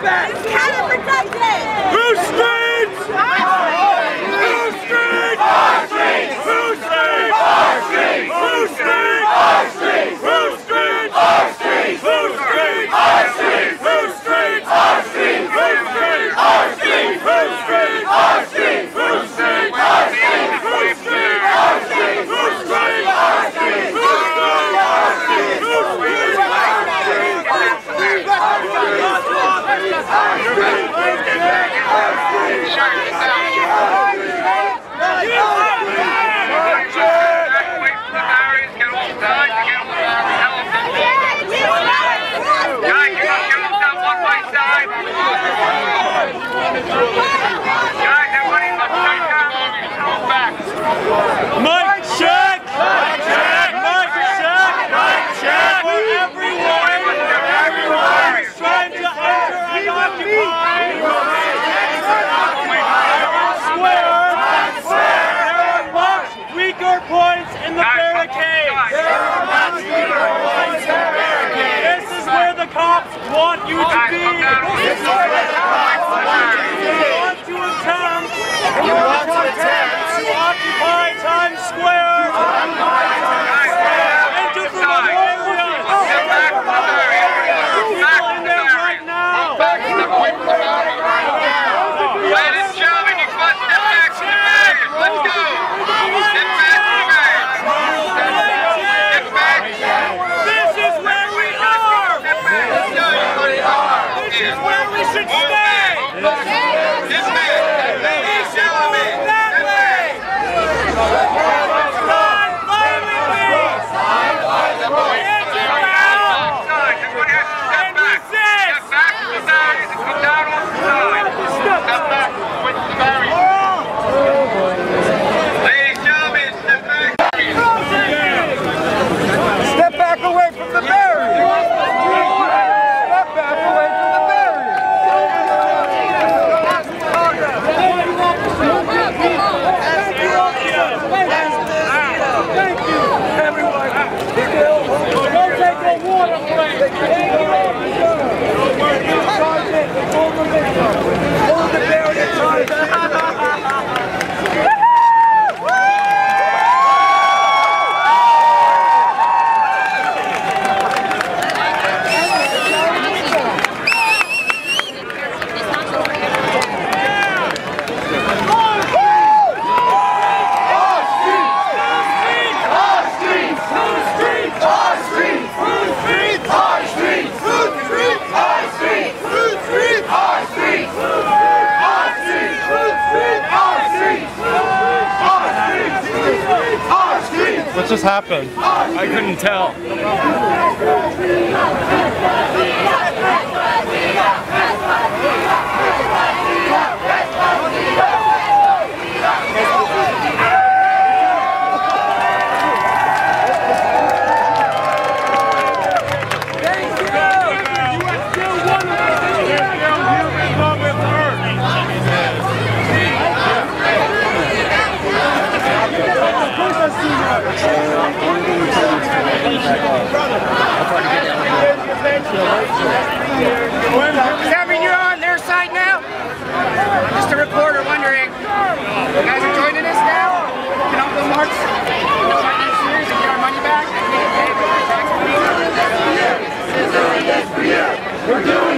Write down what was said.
back! It's counterproductive! Whose streets? Whose streets? Our streets! Whose streets? Our streets! Whose streets? Our streets! Whose streets? Our streets! Whose streets? Our streets! Whose streets? Our streets! Whose streets? Our streets! Whose streets? Our streets! Whose streets? Our streets! Whose streets? Our streets! Whose streets? Our streets! Whose streets? Whose Mike check! Mike check! Mike check! Mike check! Everyone is trying to enter and occupy square. There are much weaker points in the barricades. This is where the cops want you to be. This is where the cops want you to attempt to occupy Times Square. Enter from the areas. People in there right now. Ladies and gentlemen, you must step back to the barriers. Let's go. Step back to the barriers. Step back. This is where we are. This is where we should stay. Step back. Ladies and gentlemen, step back. Run violently. Everybody has to step back. Step back to the barriers and come down off the side. Step back with the barriers. Ladies and gentlemen, step back. Step back away from the barrier! Step back away from the barrier! Thank you, everyone! Don't take no water break! Sergeant, hold the barrier tight! What just happened? I couldn't tell. Kevin, you're on their side now? Just a reporter wondering, you guys are joining us now? We can all go march in the finance series and get our money back and we can pay for our tax money? We're doing